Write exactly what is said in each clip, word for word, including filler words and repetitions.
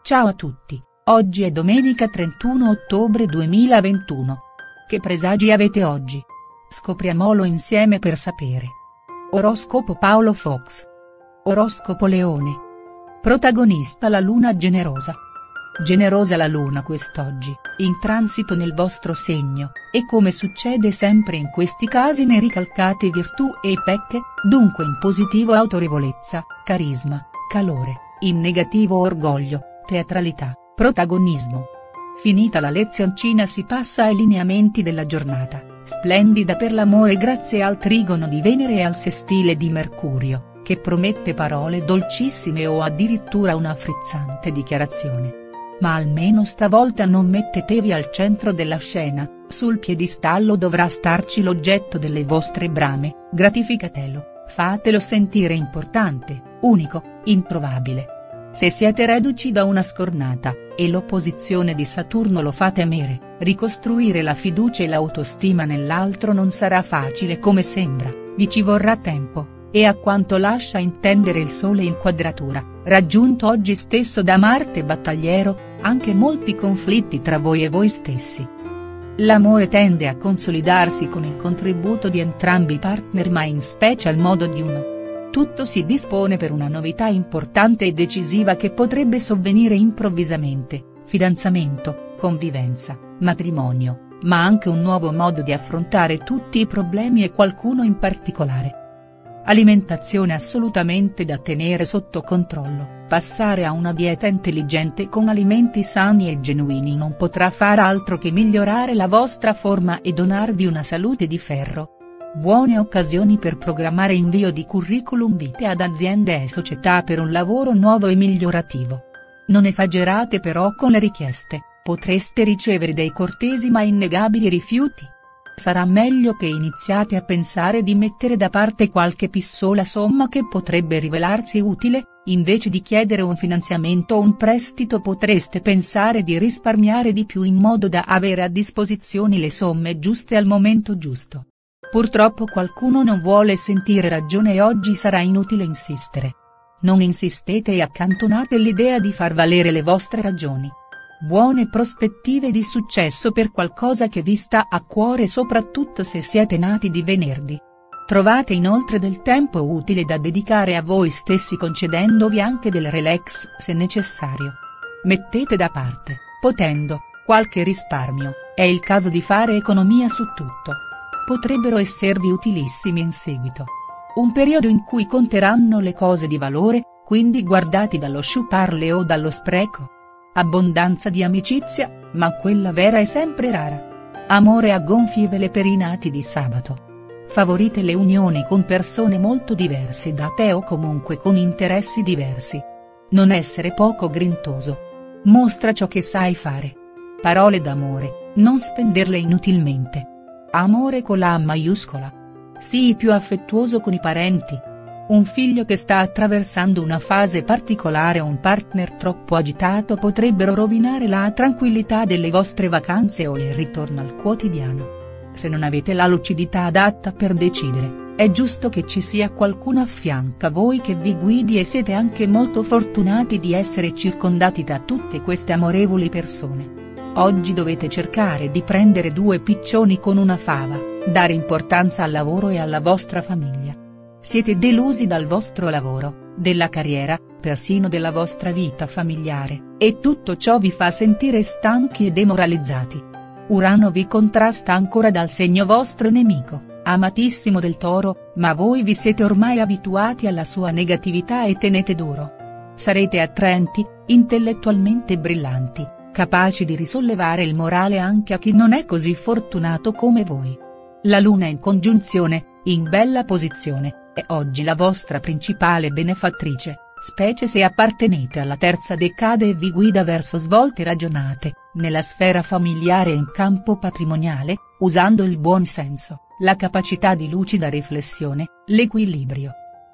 Ciao a tutti, oggi è domenica trentuno ottobre duemilaventuno. Che presagi avete oggi? Scopriamolo insieme per sapere. Oroscopo Paolo Fox. Oroscopo Leone. Protagonista la luna generosa. Generosa la luna quest'oggi, in transito nel vostro segno, e come succede sempre in questi casi ne ricalcate virtù e pecche, dunque in positivo autorevolezza, carisma, calore, in negativo orgoglio, teatralità, protagonismo. Finita la lezioncina si passa ai lineamenti della giornata, splendida per l'amore grazie al trigono di Venere e al sestile di Mercurio, che promette parole dolcissime o addirittura una frizzante dichiarazione. Ma almeno stavolta non mettetevi al centro della scena, sul piedistallo dovrà starci l'oggetto delle vostre brame, gratificatelo, fatelo sentire importante, unico, introvabile. Se siete reduci da una scornata, e l'opposizione di Saturno lo fa temere, ricostruire la fiducia e l'autostima nell'altro non sarà facile come sembra, vi ci vorrà tempo, e a quanto lascia intendere il Sole in quadratura, raggiunto oggi stesso da Marte battagliero, anche molti conflitti tra voi e voi stessi. L'amore tende a consolidarsi con il contributo di entrambi i partner ma in special modo di uno. Tutto si dispone per una novità importante e decisiva che potrebbe sovvenire improvvisamente, fidanzamento, convivenza, matrimonio, ma anche un nuovo modo di affrontare tutti i problemi e qualcuno in particolare. Alimentazione assolutamente da tenere sotto controllo, passare a una dieta intelligente con alimenti sani e genuini non potrà far altro che migliorare la vostra forma e donarvi una salute di ferro. Buone occasioni per programmare invio di curriculum vitae ad aziende e società per un lavoro nuovo e migliorativo. Non esagerate però con le richieste, potreste ricevere dei cortesi ma innegabili rifiuti. Sarà meglio che iniziate a pensare di mettere da parte qualche pissola somma che potrebbe rivelarsi utile, invece di chiedere un finanziamento o un prestito potreste pensare di risparmiare di più in modo da avere a disposizione le somme giuste al momento giusto. Purtroppo qualcuno non vuole sentire ragione e oggi sarà inutile insistere. Non insistete e accantonate l'idea di far valere le vostre ragioni. Buone prospettive di successo per qualcosa che vi sta a cuore soprattutto se siete nati di venerdì. Trovate inoltre del tempo utile da dedicare a voi stessi concedendovi anche del relax se necessario. Mettete da parte, potendo, qualche risparmio, è il caso di fare economia su tutto. Potrebbero esservi utilissimi in seguito. Un periodo in cui conteranno le cose di valore, quindi guardati dallo sciuparle o dallo spreco. Abbondanza di amicizia, ma quella vera è sempre rara. Amore a gonfie vele per i nati di sabato. Favorite le unioni con persone molto diverse da te o comunque con interessi diversi. Non essere poco grintoso. Mostra ciò che sai fare. Parole d'amore, non spenderle inutilmente. Amore con la A maiuscola. Sii più affettuoso con i parenti. Un figlio che sta attraversando una fase particolare o un partner troppo agitato potrebbero rovinare la tranquillità delle vostre vacanze o il ritorno al quotidiano. Se non avete la lucidità adatta per decidere, è giusto che ci sia qualcuno a fianco a voi che vi guidi e siete anche molto fortunati di essere circondati da tutte queste amorevoli persone. Oggi dovete cercare di prendere due piccioni con una fava, dare importanza al lavoro e alla vostra famiglia. Siete delusi dal vostro lavoro, della carriera, persino della vostra vita familiare, e tutto ciò vi fa sentire stanchi e demoralizzati. Urano vi contrasta ancora dal segno vostro nemico, amatissimo del Toro, ma voi vi siete ormai abituati alla sua negatività e tenete duro. Sarete attraenti, intellettualmente brillanti, capaci di risollevare il morale anche a chi non è così fortunato come voi. La luna in congiunzione, in bella posizione, è oggi la vostra principale benefattrice, specie se appartenete alla terza decade e vi guida verso svolte ragionate, nella sfera familiare e in campo patrimoniale, usando il buon senso, la capacità di lucida riflessione, l'equilibrio.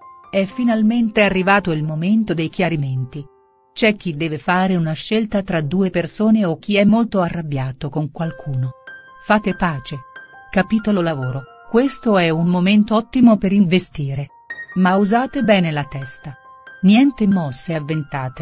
È finalmente arrivato il momento dei chiarimenti. C'è chi deve fare una scelta tra due persone o chi è molto arrabbiato con qualcuno. Fate pace. Capitolo lavoro, questo è un momento ottimo per investire. Ma usate bene la testa. Niente mosse avventate.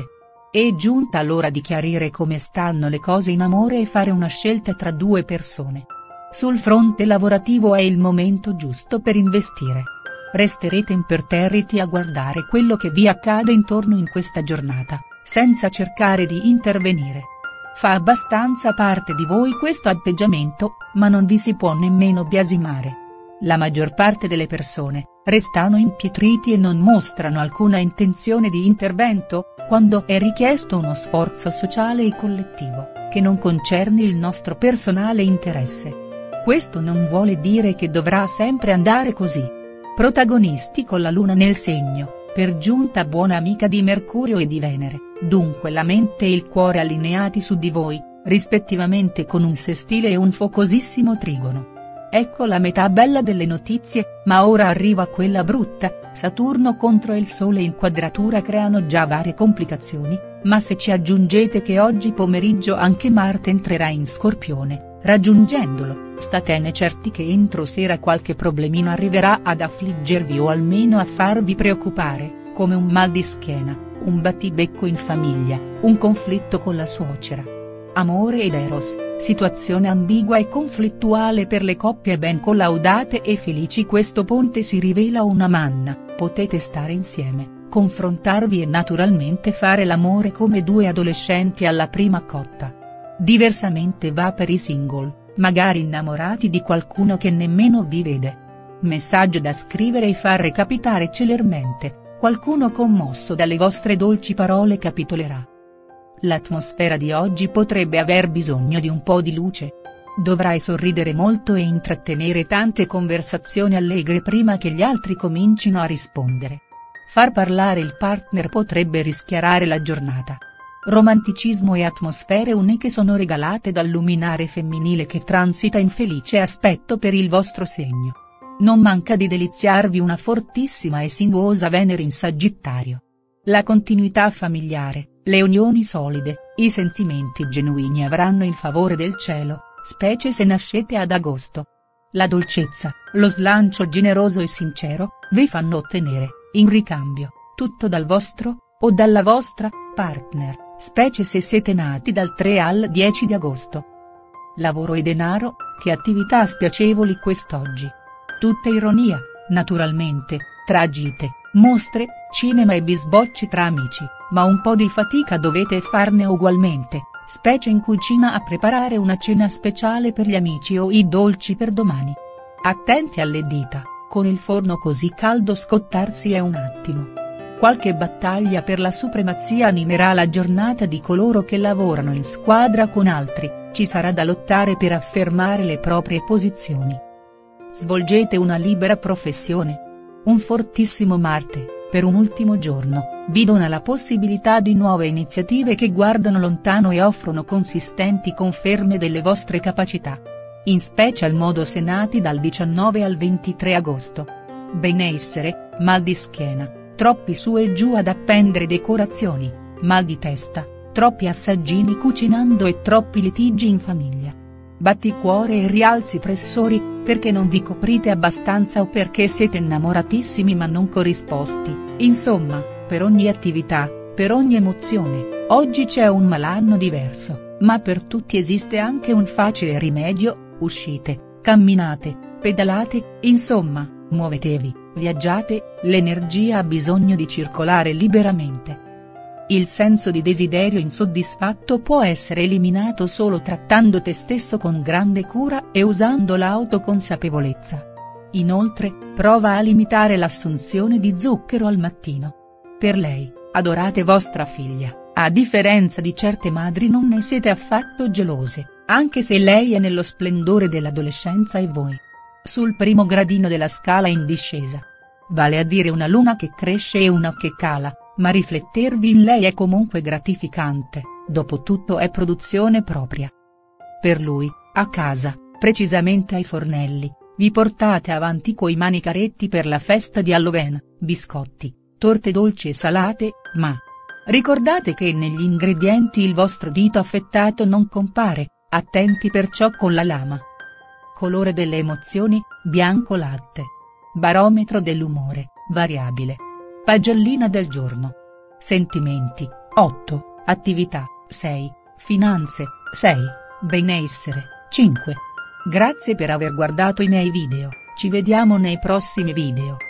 È giunta l'ora di chiarire come stanno le cose in amore e fare una scelta tra due persone. Sul fronte lavorativo è il momento giusto per investire. Resterete imperterriti a guardare quello che vi accade intorno in questa giornata, senza cercare di intervenire. Fa abbastanza parte di voi questo atteggiamento, ma non vi si può nemmeno biasimare. La maggior parte delle persone restano impietriti e non mostrano alcuna intenzione di intervento, quando è richiesto uno sforzo sociale e collettivo, che non concerne il nostro personale interesse. Questo non vuole dire che dovrà sempre andare così. Protagonisti con la Luna nel segno, per giunta buona amica di Mercurio e di Venere, dunque la mente e il cuore allineati su di voi, rispettivamente con un sestile e un focosissimo trigono. Ecco la metà bella delle notizie, ma ora arriva quella brutta. Saturno contro il Sole in quadratura creano già varie complicazioni, ma se ci aggiungete che oggi pomeriggio anche Marte entrerà in Scorpione, raggiungendolo, statene certi che entro sera qualche problemino arriverà ad affliggervi o almeno a farvi preoccupare, come un mal di schiena, un battibecco in famiglia, un conflitto con la suocera. Amore ed Eros, situazione ambigua e conflittuale per le coppie ben collaudate e felici. Questo ponte si rivela una manna, potete stare insieme, confrontarvi e naturalmente fare l'amore come due adolescenti alla prima cotta. Diversamente va per i single, magari innamorati di qualcuno che nemmeno vi vede. Messaggio da scrivere e far recapitare celermente, qualcuno commosso dalle vostre dolci parole capitolerà. L'atmosfera di oggi potrebbe aver bisogno di un po' di luce. Dovrai sorridere molto e intrattenere tante conversazioni allegre prima che gli altri comincino a rispondere. Far parlare il partner potrebbe rischiarare la giornata. Romanticismo e atmosfere uniche sono regalate dal luminare femminile che transita in felice aspetto per il vostro segno. Non manca di deliziarvi una fortissima e sinuosa Venere in Sagittario. La continuità familiare, le unioni solide, i sentimenti genuini avranno il favore del cielo, specie se nascete ad agosto. La dolcezza, lo slancio generoso e sincero, vi fanno ottenere, in ricambio, tutto dal vostro, o dalla vostra, partner, specie se siete nati dal tre al dieci di agosto. Lavoro e denaro, che attività spiacevoli quest'oggi. Tutta ironia, naturalmente, tra gite, mostre, cinema e bisbocci tra amici, ma un po' di fatica dovete farne ugualmente, specie in cucina a preparare una cena speciale per gli amici o i dolci per domani. Attenti alle dita, con il forno così caldo scottarsi è un attimo. Qualche battaglia per la supremazia animerà la giornata di coloro che lavorano in squadra con altri, ci sarà da lottare per affermare le proprie posizioni. Svolgete una libera professione. Un fortissimo Marte, per un ultimo giorno, vi dona la possibilità di nuove iniziative che guardano lontano e offrono consistenti conferme delle vostre capacità. In special modo se nati dal diciannove al ventitré agosto. Benessere, mal di schiena, troppi su e giù ad appendere decorazioni, mal di testa, troppi assaggini cucinando e troppi litigi in famiglia. Batticuore e rialzi pressori, perché non vi coprite abbastanza o perché siete innamoratissimi ma non corrisposti, insomma, per ogni attività, per ogni emozione, oggi c'è un malanno diverso, ma per tutti esiste anche un facile rimedio: uscite, camminate, pedalate, insomma, muovetevi, viaggiate, l'energia ha bisogno di circolare liberamente. Il senso di desiderio insoddisfatto può essere eliminato solo trattando te stesso con grande cura e usando l'autoconsapevolezza. Inoltre, prova a limitare l'assunzione di zucchero al mattino. Per lei, adorate vostra figlia, a differenza di certe madri non ne siete affatto gelose, anche se lei è nello splendore dell'adolescenza e voi sul primo gradino della scala in discesa. Vale a dire una luna che cresce e una che cala, ma riflettervi in lei è comunque gratificante, dopo tutto è produzione propria. Per lui, a casa, precisamente ai fornelli, vi portate avanti coi manicaretti per la festa di Halloween, biscotti, torte dolci e salate, ma ricordate che negli ingredienti il vostro dito affettato non compare, attenti perciò con la lama. Colore delle emozioni, bianco latte. Barometro dell'umore, variabile. Pagellina del giorno. Sentimenti, otto. Attività, sei, Finanze, sei, Benessere, cinque. Grazie per aver guardato i miei video, ci vediamo nei prossimi video.